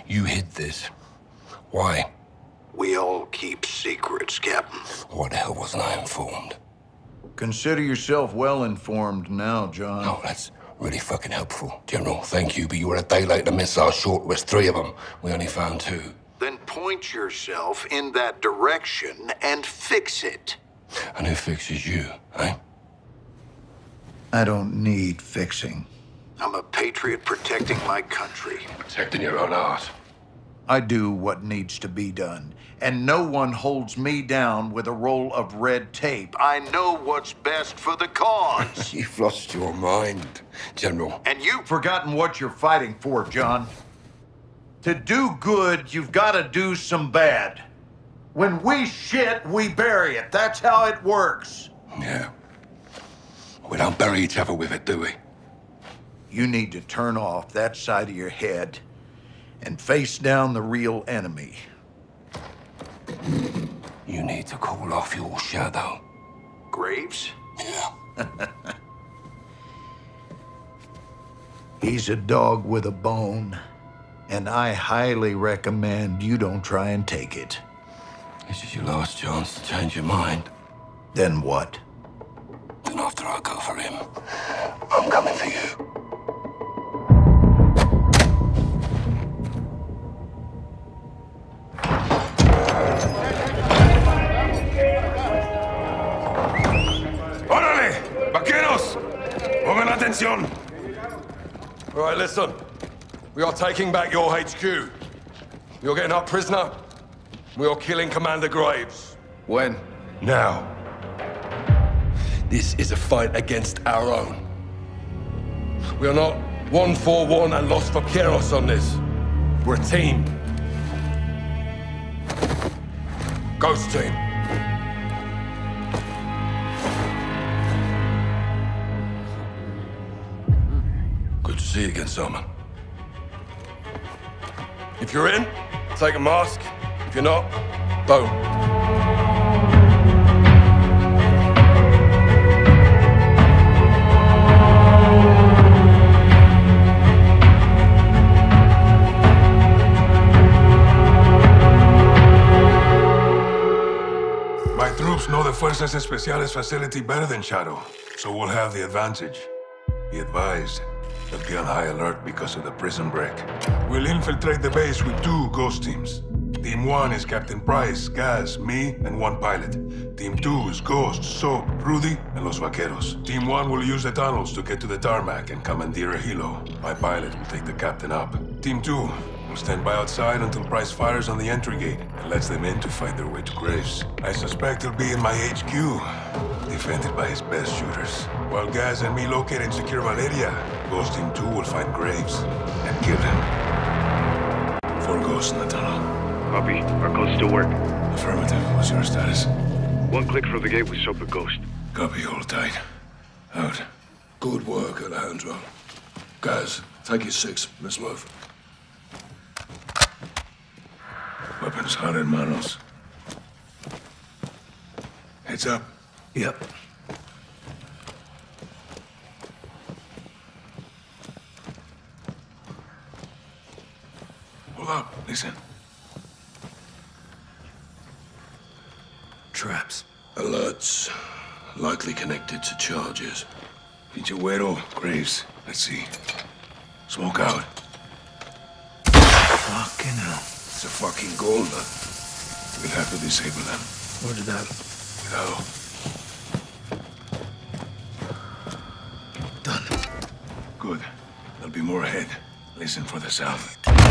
You hid this. Why? We all keep secrets, Captain. Why the hell wasn't I informed? Consider yourself well informed now, John. Oh, that's really fucking helpful. General, thank you, but you were a day late. The missile short was 3 of them. We only found 2. Then point yourself in that direction and fix it. And who fixes you, eh? I don't need fixing. I'm a patriot protecting my country. Protecting your own art. I do what needs to be done, and no one holds me down with a roll of red tape. I know what's best for the cause. You've lost your mind, General. And you've Forgotten what you're fighting for, John. To do good, you've got to do some bad. When we shit, we bury it. That's how it works. Yeah. We don't bury each other with it, do we? You need to turn off that side of your head and face down the real enemy. You need to call off your shadow. Graves? Yeah. He's a dog with a bone, and I highly recommend you don't try and take it. This is your last chance to change your mind. Then what? Then after I go for him, I'm coming for you. ¡Órale! ¡Vaqueros! ¡Pongan atención! All right, listen. We are taking back your HQ. You're getting up prisoner. We are killing Commander Graves. When? Now. This is a fight against our own. We are not 1-4-1 and Los Vaqueros on this. We're a team. Ghost team. Good to see you again, Simon. If you're in, take a mask. If you're not, don't. My troops know the Fuerzas Especiales facility better than Shadow, so we'll have the advantage. Be advised, they'll be on high alert because of the prison break. We'll infiltrate the base with 2 ghost teams. Team 1 is Captain Price, Gaz, me, and 1 pilot. Team 2 is Ghost, Soap, Rudy, and Los Vaqueros. Team 1 will use the tunnels to get to the tarmac and commandeer a helo. My pilot will take the captain up. Team 2 will stand by outside until Price fires on the entry gate and lets them in to find their way to Graves. I suspect he'll be in my HQ, defended by his best shooters. While Gaz and me locate and secure Valeria, Ghost Team 2 will find Graves and kill him. 4 ghosts in the tunnel. Copy. Our codes still work. Affirmative. What's your status? 1 click through the gate with Soap the Ghost. Copy. Hold tight. Out. Good work, Alejandro. Guys, take your 6. Let's move. Weapons hot in manos. Heads up. Yep. Hold up. Listen. Traps. Alerts. Likely connected to charges. Pinche güero. Graves. Let's see. Smoke out. Fucking hell. It's a fucking goal, man. We'll have to disable them. Where's that? Cuidado. Done. Good. There'll be more ahead. Listen for the sound.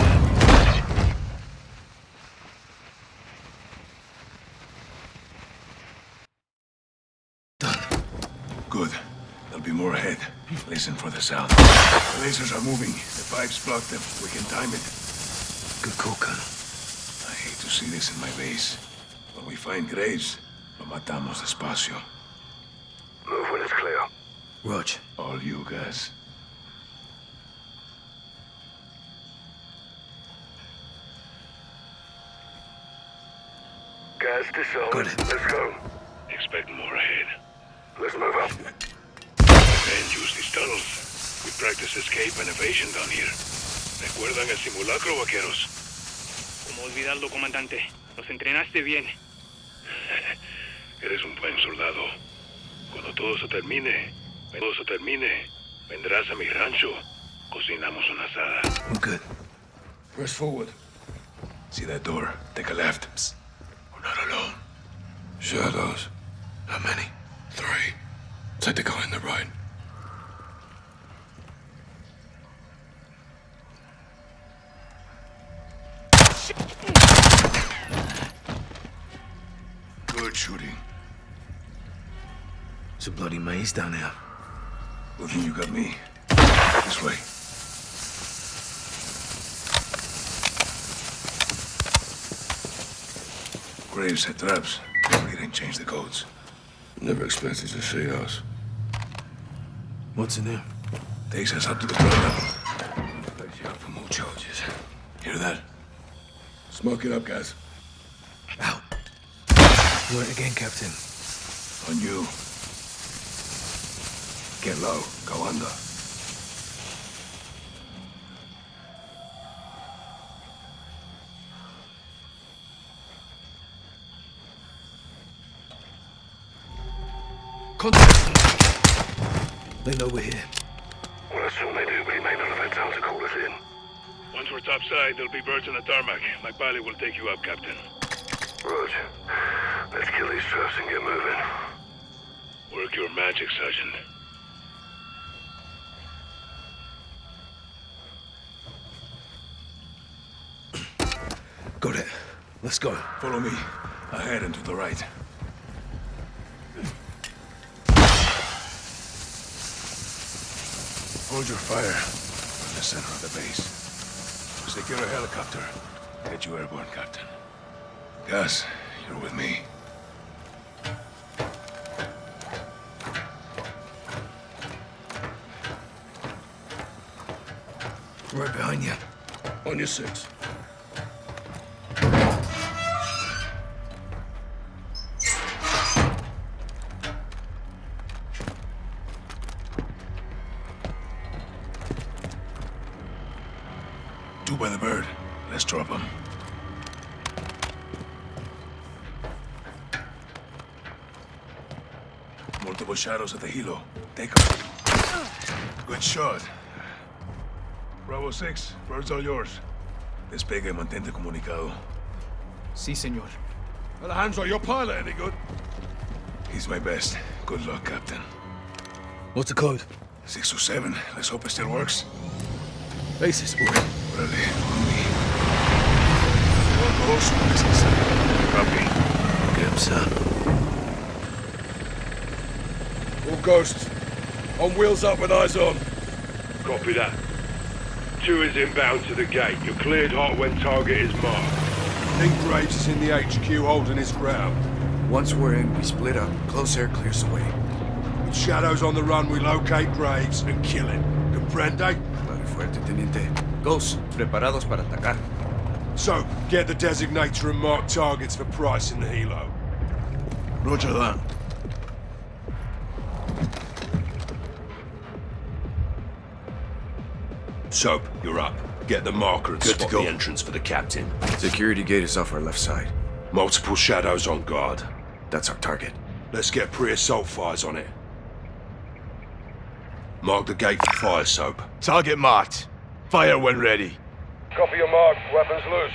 Done. Good. There'll be more ahead. Listen for the sound. The lasers are moving. The pipes block them. We can time it. Good call, Colonel. I hate to see this in my base. When we find Graves, lo matamos despacio. Move when it's clear. Rog. All you guys. Gas disarmed. Good. Let's go. Expect more ahead. Let's move up. And use these tunnels. We practice escape and evasion down here. ¿Recuerdan el simulacro, vaqueros? ¿Cómo olvidarlo, comandante? Nos entrenaste bien. Eres un buen soldado. Cuando todo se termine, vendrás a mi rancho. Cocinamos una asada. I'm good. Press forward. See that door? Take a left. Psst. We're not alone. Shadows. How many? 3. Take the guy on the right. Good shooting. It's a bloody maze down here. Well, then you got me. This way. Graves set traps. They didn't change the codes. Never expected to see us. What's in there? Takes us up to the ground. Takes you up for more charges. Hear that? Smoke it up, guys. Out. Where again, Captain? On you. Get low. Go under. Contact! They know we're here. Well, I assume they do, but he may not have had time to call us in. Once we're topside, there'll be birds on the tarmac. My pilot will take you up, Captain. Roger. Let's kill these traps and get moving. Work your magic, Sergeant. Got it. Let's go. Follow me. Ahead and to the right. Hold your fire from the center of the base. Secure a helicopter. Get you airborne, Captain. Gus, you're with me. Right behind you. On your 6. Two by the bird. Let's drop them. Multiple shadows at the helo. Take them. Good shot. Bravo 6, birds all yours. Despegue, mantente comunicado. Sí, señor. Alejandro, your pilot any good? He's my best. Good luck, Captain. What's the code? 627. Let's hope it still works. Basis. Órale, on me. Dos, copy. All ghosts. On wheels up with eyes on. Copy that. 2 is inbound to the gate. You're cleared hot when target is marked. Think Graves is in the HQ holding his ground. Once we're in, we split up. Close air clears the way. With shadows on the run, we locate Graves and kill him. Comprende? Vale fuerte, teniente. Ghosts, preparados para atacar. So, get the designator and mark targets for Price in the helo. Roger that. Soap, you're up. Get the marker and Good to spot go. the entrance for the captain. Security gate is off our left side. Multiple shadows on guard. That's our target. Let's get pre-assault fires on it. Mark the gate for fire, Soap. Target marked. Fire when ready. Copy your mark. Weapons loose.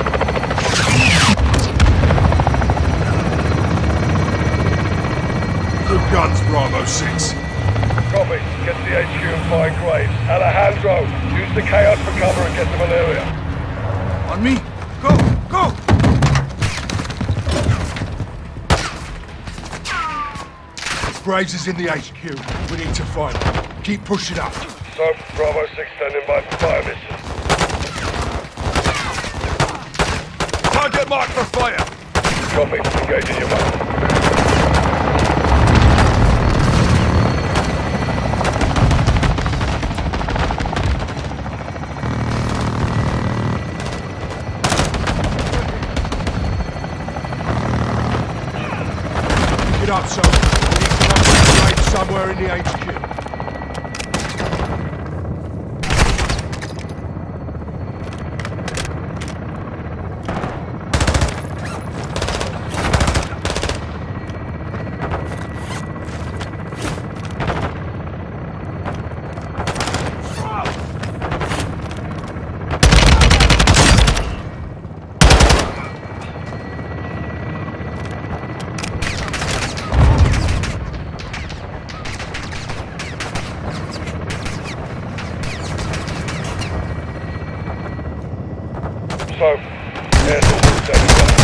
Good guns, Bravo 6. Copy. Get to the HQ and find Graves. Alejandro, use the chaos for cover and get to Valeria. On me. Go! Go! Graves is in the HQ. We need to find him. Keep pushing up. So, Bravo 6 standing by for fire mission. Target marked for fire. Copy. Engaging your mark. Get up, son. We need to find Graves somewhere in the HQ. So, air's almost everywhere.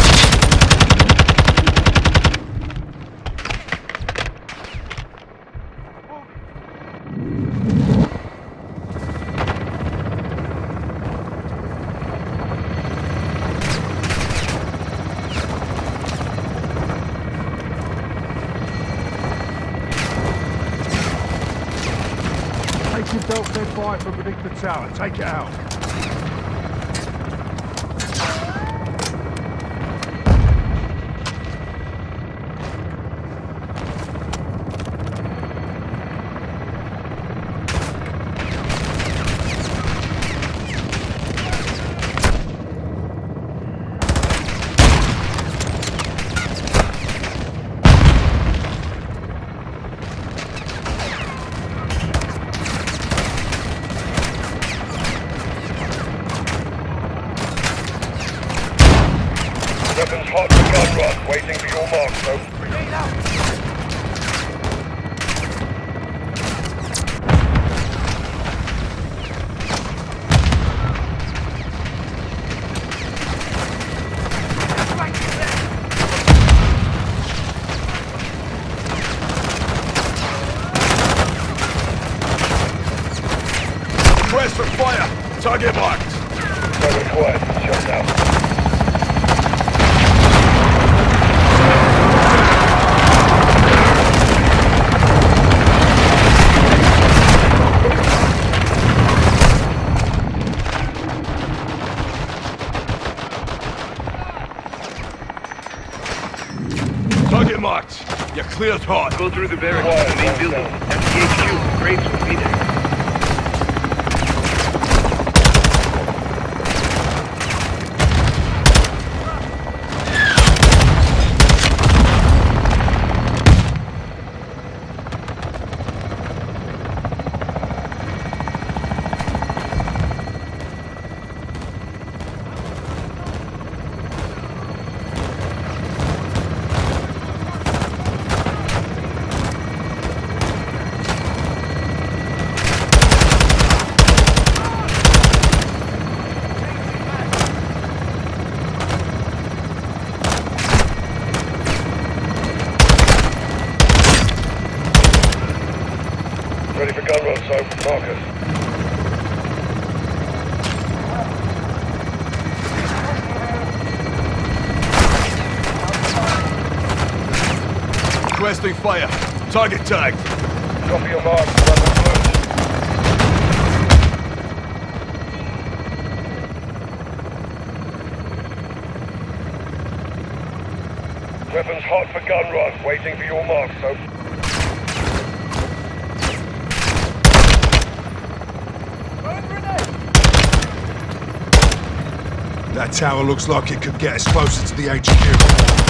Take your belt-fed fire from beneath the tower. Take it out. Weapons hot for gun run, waiting for your mark, so... Grenade out! Request for fire. Target marked. No required. Shut down. Target marked. You're cleared hot. Go through the barracks to the main building. That's the HQ. Graves will be there. Ready for gun run, so mark us. Requesting fire. Target tagged. Copy your mark. Weapons loose. Weapons hot for gun run, waiting for your mark, so... That tower looks like it could get us closer to the HQ.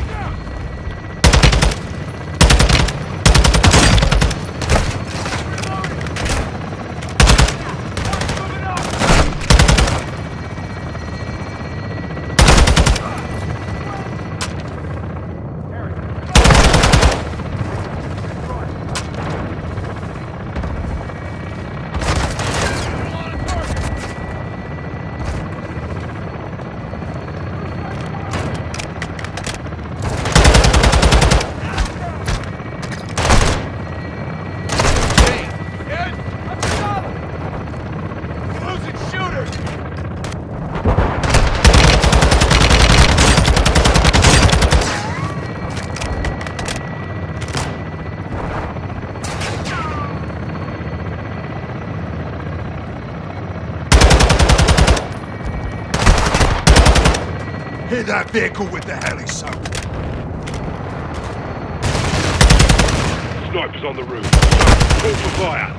Hit that vehicle with the heli soap. Snipers on the roof. Call for fire.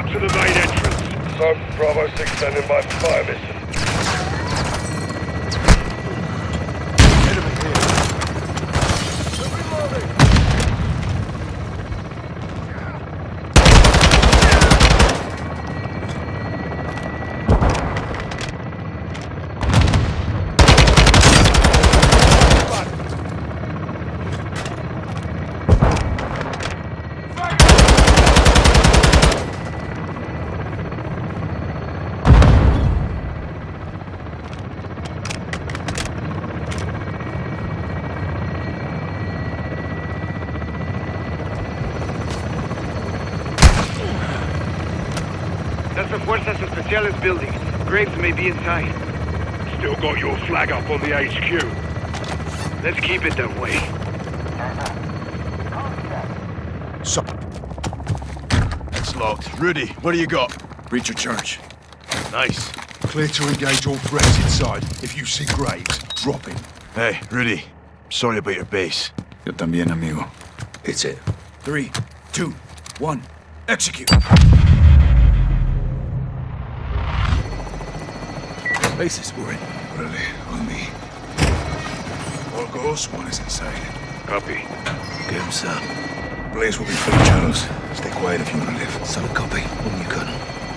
to the main entrance. Sergeant Bravo 6 standing by for fire mission. That's the Fuerzas Especiales building. Graves may be inside. Still got your flag up on the HQ. Let's keep it that way. So, it's locked. Rudy, what do you got? Breach of charge. Nice. Clear to engage all threats inside. If you see Graves, drop him. Hey, Rudy. Sorry about your base. Yo también, amigo. Hits it. 3, 2, 1. Execute. Bases, we're in. Orale, on me. All goes, one is inside. Copy. Get him, sir. Blaze will be full of shadows. Stay quiet if you want to live. Solid copy. When you can.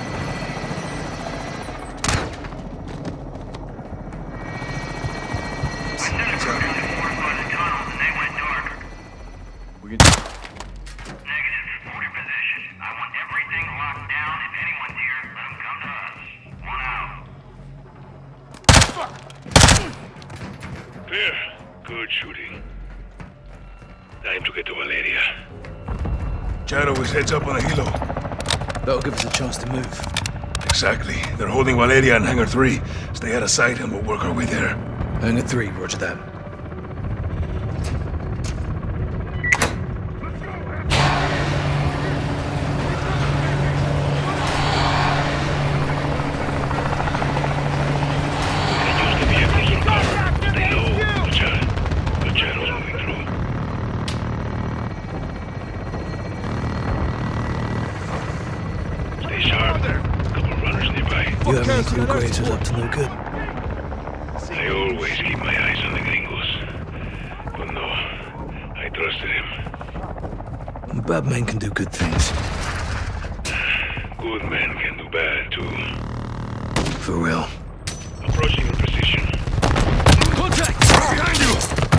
Clear. Good shooting. Time to get to Valeria. Shadow is heads up on a helo. That'll give us a chance to move. Exactly. They're holding Valeria in Hangar 3. Stay out of sight and we'll work our way there. Hangar 3, roger that. You have any clue Graves was up to no good? I always keep my eyes on the gringos. But no, I trusted him. Bad men can do good things. Good men can do bad, too. For real. Approaching your position. Contact! Behind you!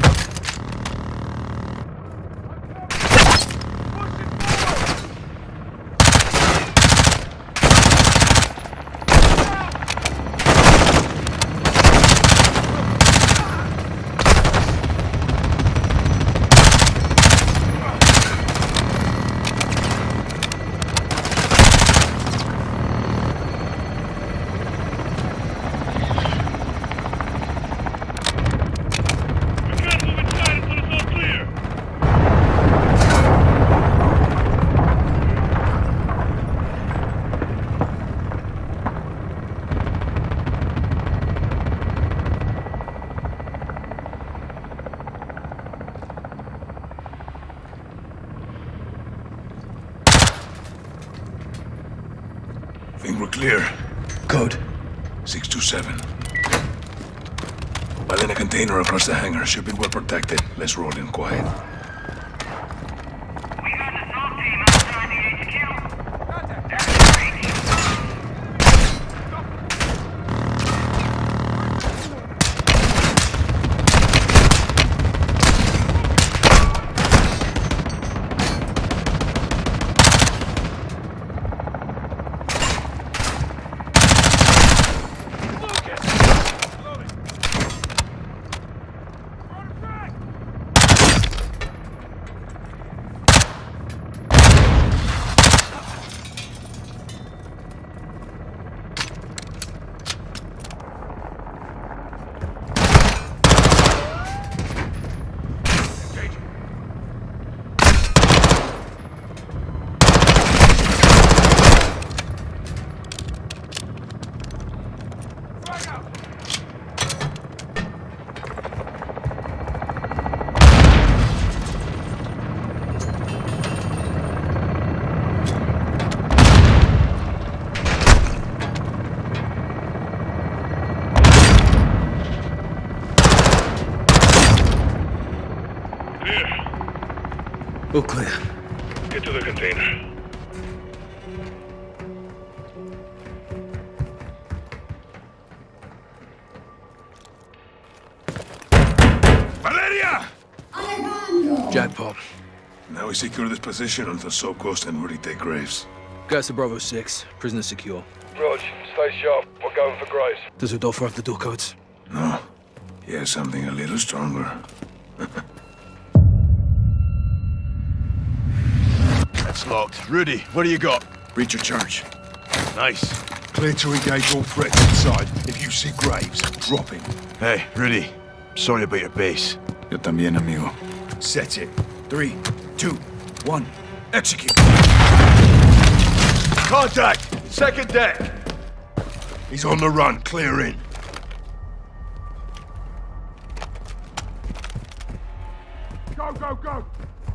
Think we're clear. Code. 627. While in a container across the hangar, should be well protected. Let's roll in quiet. We got an assault team outside the HQ. That's great. All clear. Get to the container. Valeria! Jackpot. Now we secure this position until Soap Ghost and Rudy take Graves. Guys to Bravo 6. Prisoner secure. Rog, stay sharp. We're going for Graves. Does Rodolfo have the door codes? No. Yeah, something a little stronger. That's locked. Rudy, what do you got? Breach of charge. Nice. Clear to engage all threats inside. If you see Graves, drop him. Hey, Rudy. Sorry about your base. Yo también, amigo. Set it. 3, 2, 1. Execute. Contact! Second deck! He's on the run. Clear in. Go, go, go!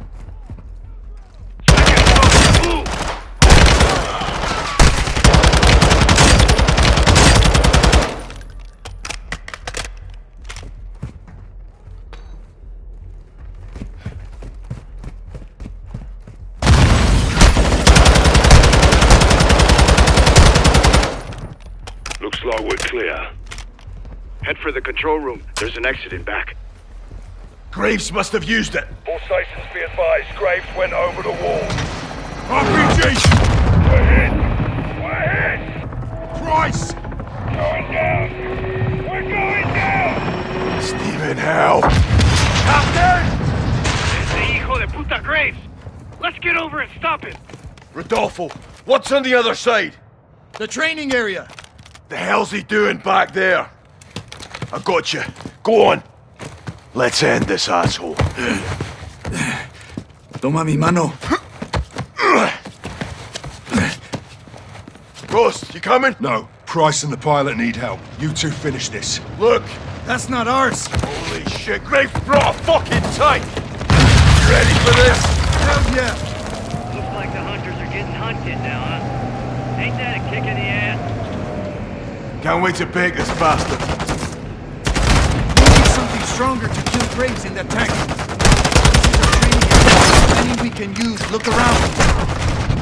Looks like we're clear. Head for the control room. There's an exit in back. Graves must have used it. All stations be advised. Graves went over the wall. RPG! We're hit! We're hit! Christ! Going down! We're going down! Stephen, how? Ese hijo de puta Graves! Let's get over and stop it! Rodolfo, what's on the other side? The training area. The hell's he doing back there? I got you. Go on. Let's end this asshole. Toma mi mano. Ghost, you coming? No. Price and the pilot need help. You two finish this. Look. That's not ours. Holy shit, Graves brought a fucking tank. You ready for this? Hell yeah. Looks like the hunters are getting hunted now, huh? Ain't that a kick in the ass? Can't wait to bake this bastard. We need something stronger to kill Graves in that tank. This is our training area. Any we can use. Look around.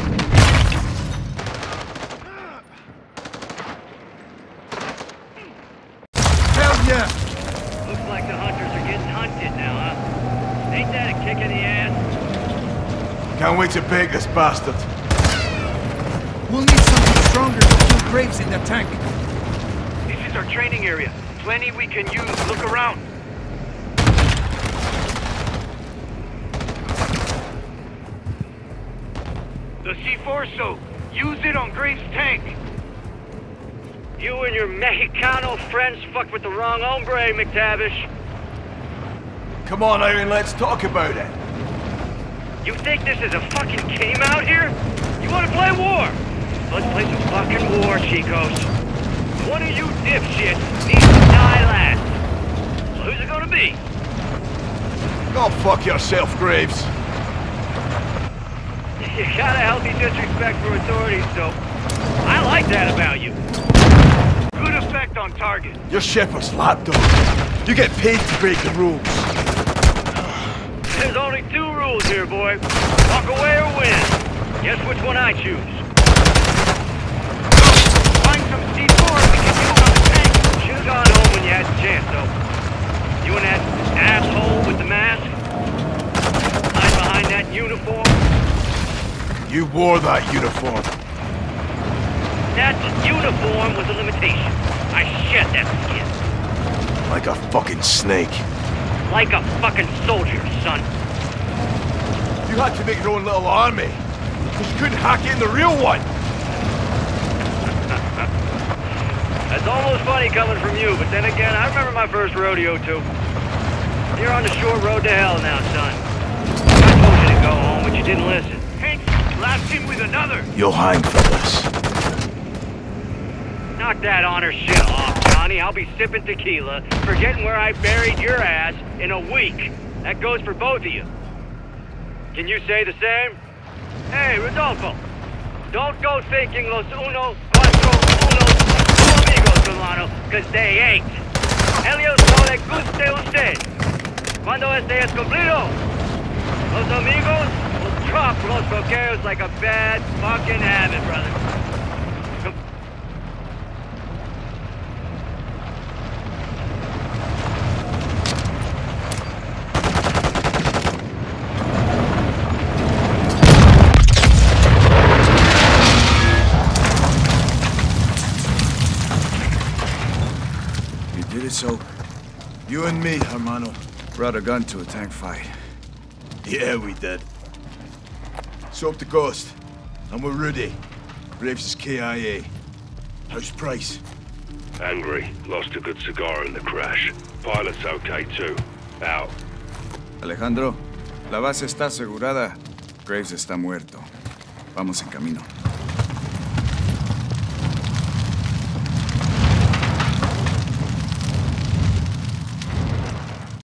Hell yeah. Looks like the hunters are getting hunted now, huh? Ain't that a kick in the ass? Can't wait to bake this bastard. We'll need something stronger to kill Graves in that tank. This is our training area. Plenty we can use. Look around. The C4 soap. Use it on Graves' tank. You and your Mexicano friends fucked with the wrong hombre, McTavish. Come on, Aaron, let's talk about it. You think this is a fucking game out here? You wanna play war? Let's play some fucking war, Chicos. One of you dipshits needs to die last. So who's it gonna be? Go fuck yourself, Graves. You got a healthy disrespect for authorities, so I like that about you. Good effect on target. You're Shepard's lapdog. You get paid to break the rules. There's only 2 rules here, boy. Walk away or win. Guess which one I choose. Find some C4 we can use on the tank. Should've gone home when you had the chance, though. You and that asshole with the mask? Hide behind that uniform? You wore that uniform. That uniform was a limitation. I shed that skin. Like a fucking snake. Like a fucking soldier, son. You had to make your own little army. Because you couldn't hack it in the real one. That's almost funny coming from you, but then again, I remember my first rodeo, too. You're on the short road to hell now, son. I told you to go home, but you didn't listen. Hank, blast him with another. You'll hang for this. Knock that honor shit off, Johnny. I'll be sipping tequila, forgetting where I buried your ass in a week. That goes for both of you. Can you say the same? Hey, Rodolfo. Don't go thinking los uno, cuatro, unos, tu amigos, Solano, because they ain't. Ellos no le guste usted. Cuando este es cumplido, los amigos drop Los Boqueros like a bad fucking habit, brother. So, you and me, hermano, brought a gun to a tank fight. Yeah, we did. So up the coast, and we're ready. Graves is KIA. How's Price? Angry. Lost a good cigar in the crash. Pilot's okay too. Out. Alejandro, la base está asegurada. Graves está muerto. Vamos en camino.